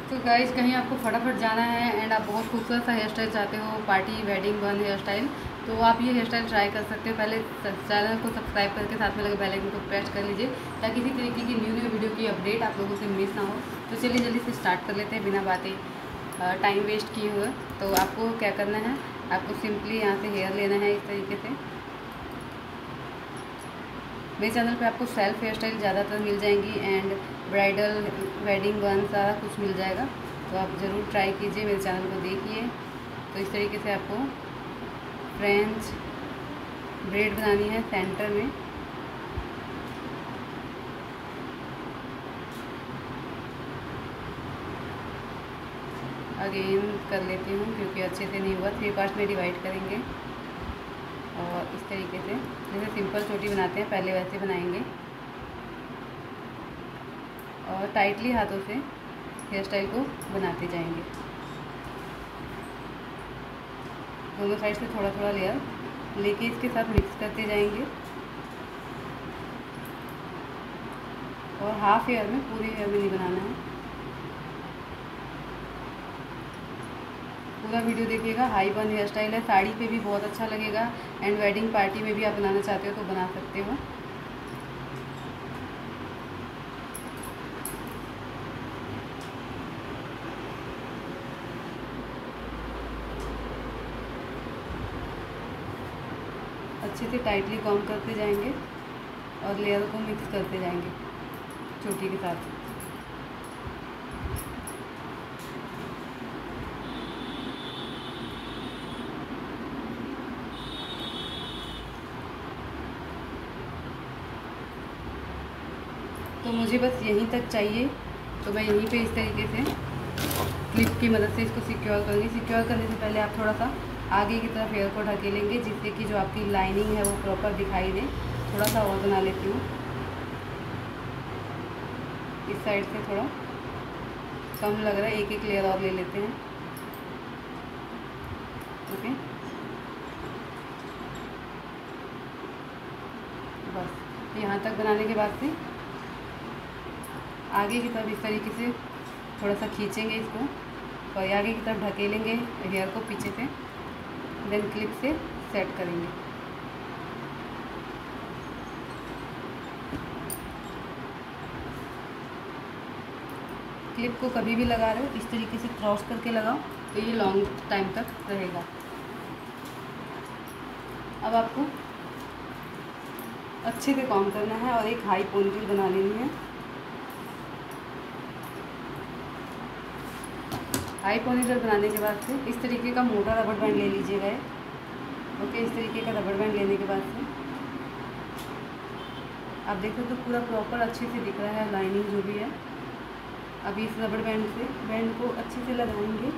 तो गाइस कहीं आपको फटाफट जाना है एंड आप बहुत खूबसूरत सा हेयर स्टाइल चाहते हो, party wedding bun hair style, तो आप ये हेयर स्टाइल ट्राई कर सकते हो। पहले चैनल को सब्सक्राइब करके साथ में लगे बेल आइकन को प्रेस कर लीजिए ताकि इसी तरीके की न्यू वीडियो की अपडेट आप लोगों से मिस ना हो। तो चलिए जल्दी से स्टार्ट कर लेते हैं बिना बातें टाइम वेस्ट किए हुए। तो आपको क्या करना है, आपको सिंपली यहाँ से हेयर लेना है इस तरीके से। मेरे चैनल पे आपको सेल्फ हेयर स्टाइल ज़्यादातर मिल जाएंगी एंड ब्राइडल वेडिंग बन सारा कुछ मिल जाएगा, तो आप ज़रूर ट्राई कीजिए, मेरे चैनल को देखिए। तो इस तरीके से आपको फ्रेंच ब्रेड बनानी है सेंटर में। अगेन कर लेती हूँ क्योंकि अच्छे से नहीं हुआ, 3 पार्ट्स में डिवाइड करेंगे और इस तरीके से जैसे सिंपल चोटी बनाते हैं पहले वैसे बनाएंगे और टाइटली हाथों से हेयर स्टाइल को बनाते जाएंगे। दोनों साइड से थोड़ा थोड़ा लेयर लेके इसके साथ मिक्स करते जाएंगे और हाफ हेयर में, पूरे हेयर में नहीं बनाना है। पूरा वीडियो देखिएगा। हाई बन हेयर स्टाइल है, साड़ी पे भी बहुत अच्छा लगेगा एंड वेडिंग पार्टी में भी आप बनाना चाहते हो तो बना सकते हो। अच्छे से टाइटली कॉम करते जाएंगे और लेयर को मिक्स करते जाएंगे चोटी के साथ। तो मुझे बस यहीं तक चाहिए, तो मैं यहीं पे इस तरीके से क्लिप की मदद से इसको सिक्योर करूँगी। सिक्योर करने से पहले आप थोड़ा सा आगे की तरफ हेयर को ढकेलेंगे जिससे कि जो आपकी लाइनिंग है वो प्रॉपर दिखाई दे। थोड़ा सा और बना लेती हूँ, इस साइड से थोड़ा कम लग रहा है, एक एक लेयर और ले लेते हैं। ओके, बस यहाँ तक बनाने के बाद से आगे की तरफ इस तरीके से थोड़ा सा खींचेंगे इसको और आगे की तरफ ढकेलेंगे हेयर को पीछे से, देन क्लिप से सेट करेंगे। क्लिप को कभी भी लगा रहे हो इस तरीके से क्रॉस करके लगाओ तो ये लॉन्ग टाइम तक रहेगा। अब आपको अच्छे से कॉम करना है और एक हाई पोनीटेल बना लेनी है। हाई पोनीटेल बनाने के बाद से इस तरीके का मोटा रबड़ बैंड ले लीजिएगा। ओके, इस तरीके का रबड़ बैंड लेने के बाद से आप देखो तो पूरा प्रॉपर अच्छे से दिख रहा है लाइनिंग जो भी है। अभी इस रबड़ बैंड को अच्छे से लगाएंगे।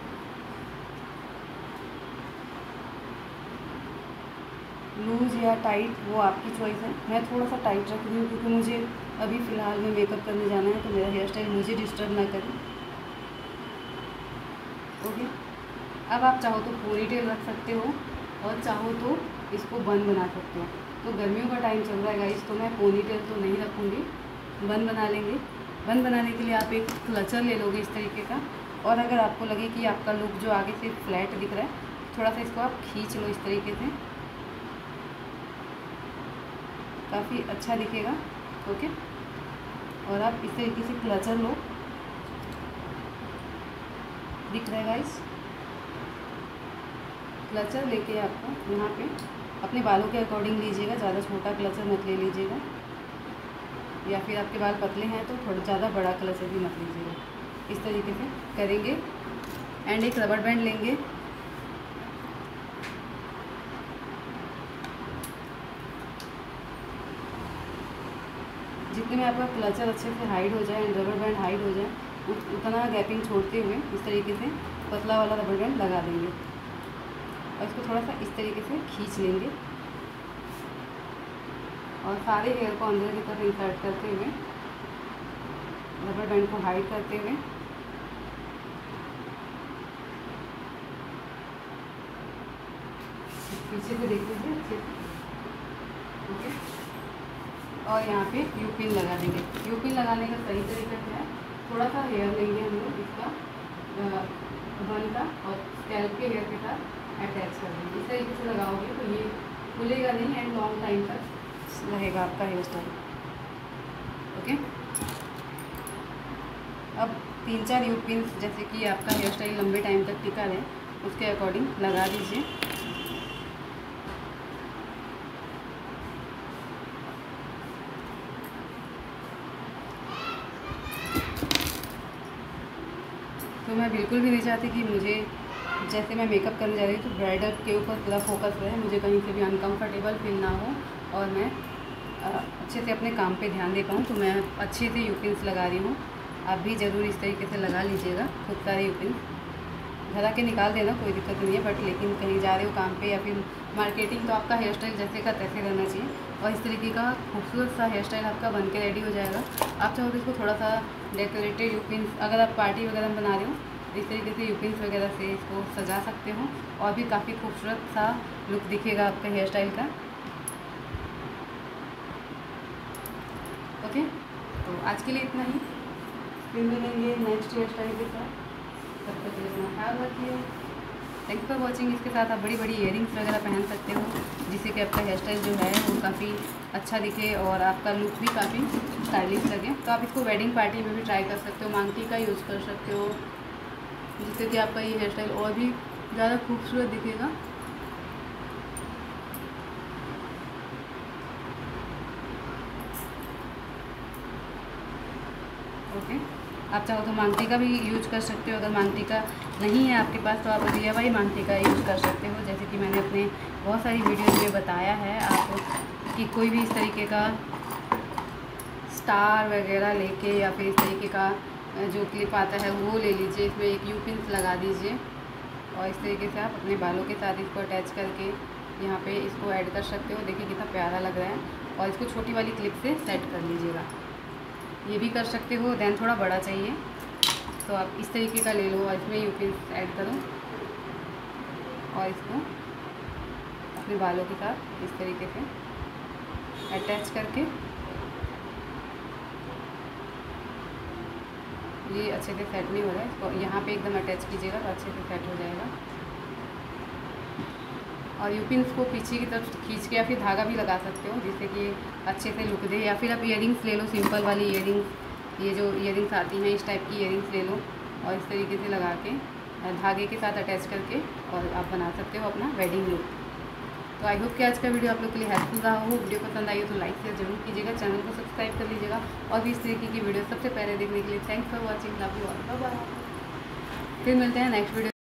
लूज या टाइट वो आपकी चॉइस है। मैं थोड़ा सा टाइट रख रही हूँ क्योंकि मुझे अभी फ़िलहाल में मेकअप करने जाना है, तो मेरा हेयर स्टाइल मुझे डिस्टर्ब ना करे। ओके, अब आप चाहो तो पोनीटेल रख सकते हो और चाहो तो इसको बन बना सकते हो। तो गर्मियों का टाइम चल रहा है गाइस, तो मैं पोनीटेल तो नहीं रखूँगी, बन बना लेंगे। बन बनाने के लिए आप एक क्लचर ले लोगे इस तरीके का, और अगर आपको लगे कि आपका लुक जो आगे से फ्लैट दिख रहा है, थोड़ा सा इसको आप खींच लो इस तरीके से, काफ़ी अच्छा दिखेगा। ओके, और आप इस तरीके से क्लचर लो, दिख रहा है गाइस। क्लचर लेके आपको यहाँ पे अपने बालों के अकॉर्डिंग लीजिएगा, ज़्यादा छोटा क्लचर मत ले लीजिएगा, या फिर आपके बाल पतले हैं तो थोड़ा ज़्यादा बड़ा क्लचर भी मत लीजिएगा। इस तरीके से करेंगे एंड एक रबड़ बैंड लेंगे। जितने में आपका क्लचर अच्छे से हाइड हो जाए एंड रबड़ बैंड हाइड हो जाए उतना गैपिंग छोड़ते हुए इस तरीके से पतला वाला रबड़ बैंड लगा देंगे और इसको थोड़ा सा इस तरीके से खींच लेंगे और सारे हेयर को अंदर की तरफ इंसर्ट करते हुए रबड़ बैंड को हाइड करते हुए पीछे से देख लीजिए अच्छे से। ओके, और यहाँ पे यू पिन लगा देंगे। यू पिन लगाने का सही तरीका क्या है, थोड़ा सा हेयर लेंगे हम लोग इसका आपके हेयर के साथ अटैच कर देंगे। इस तरीके से लगाओगे तो ये खुलेगा नहीं एंड लॉन्ग टाइम तक रहेगा आपका हेयर स्टाइल। ओके, अब 3-4 यू पिन्स जैसे कि आपका हेयर स्टाइल लंबे टाइम तक टिका रहे उसके अकॉर्डिंग लगा दीजिए। तो मैं बिल्कुल भी नहीं चाहती कि मुझे जैसे मैं मेकअप करने जा रही हूँ तो ब्राइडल के ऊपर पूरा फोकस रहे, मुझे कहीं से भी अनकंफर्टेबल फील ना हो और मैं अच्छे से अपने काम पे ध्यान दे पाऊँ। तो मैं अच्छे से यू पिन्स लगा रही हूँ। आप भी ज़रूर इस तरीके से लगा लीजिएगा खूब सारे यू पिन्स। घर आके निकाल देना, कोई दिक्कत नहीं है, बट लेकिन कहीं जा रहे हो काम पे या फिर मार्केटिंग तो आपका हेयर स्टाइल जैसे का तैसे रहना चाहिए और इस तरीके का खूबसूरत सा हेयर स्टाइल आपका बन के रेडी हो जाएगा। आप चाहो तो इसको थोड़ा सा डेकोरेटेड यू पिन्स, अगर आप पार्टी वगैरह में बना रहे हो इस तरीके से यू पिन्स वगैरह से इसको सजा सकते हो और भी काफ़ी खूबसूरत सा लुक दिखेगा आपका हेयर स्टाइल का। ओके, तो आज के लिए इतना ही, फिर मिलेंगे नेक्स्ट हेयर स्टाइल के साथ। तब तक अपना ख्याल रखिए। Thanks for watching. इसके साथ आप बड़ी बड़ी इयरिंग्स वगैरह पहन सकते हो जिससे कि आपका हेयर स्टाइल जो है वो काफ़ी अच्छा दिखे और आपका लुक भी काफ़ी स्टाइलिश लगे। तो आप इसको वेडिंग पार्टी में भी ट्राई कर सकते हो, मांगटी का यूज़ कर सकते हो जिससे कि आपका ये हेयर स्टाइल और भी ज़्यादा खूबसूरत दिखेगा। ओके, आप चाहो तो मांगटी का भी यूज कर सकते हो। अगर मांगटी का नहीं है आपके पास तो आप DIY मांगटी का यूज़ कर सकते हो, जैसे कि मैंने अपने बहुत सारी वीडियोज़ में बताया है। आप कि कोई भी इस तरीके का स्टार वगैरह लेके या फिर इस तरीके का जो क्लिप आता है वो ले लीजिए, इसमें एक यू पिन्स लगा दीजिए और इस तरीके से आप अपने बालों के साथ इसको अटैच करके यहाँ पे इसको ऐड कर सकते हो। देखिए कितना प्यारा लग रहा है और इसको छोटी वाली क्लिप से सेट कर लीजिएगा। ये भी कर सकते हो, दैन थोड़ा बड़ा चाहिए तो आप इस तरीके का ले लो और इसमें यू पिन्स ऐड करो और इसको अपने बालों के साथ इस तरीके से अटैच करके ये अच्छे से सेट नहीं हो रहा है, इसको यहाँ पे एकदम अटैच कीजिएगा तो अच्छे से सेट हो जाएगा। और यू पिन्स को पीछे की तरफ खींच के या फिर धागा भी लगा सकते हो जिससे कि अच्छे से लुक दे, या फिर आप इयरिंग्स ले लो, सिंपल वाली इयरिंग्स, ये जो इयरिंग्स आती हैं इस टाइप की इयरिंग्स ले लो और इस तरीके से लगा के धागे के साथ अटैच करके और आप बना सकते हो अपना वेडिंग लुक। तो आई होप कि आज का वीडियो आप लोग के लिए हेल्पफुल रहा हो। वीडियो पसंद आई हो तो लाइक शेयर जरूर कीजिएगा, चैनल को सब्सक्राइब कर लीजिएगा और भी इस तरीके की वीडियो सबसे पहले देखने के लिए thanks for watching, love you all, bye bye. फिर मिलते हैं नेक्स्ट वीडियो।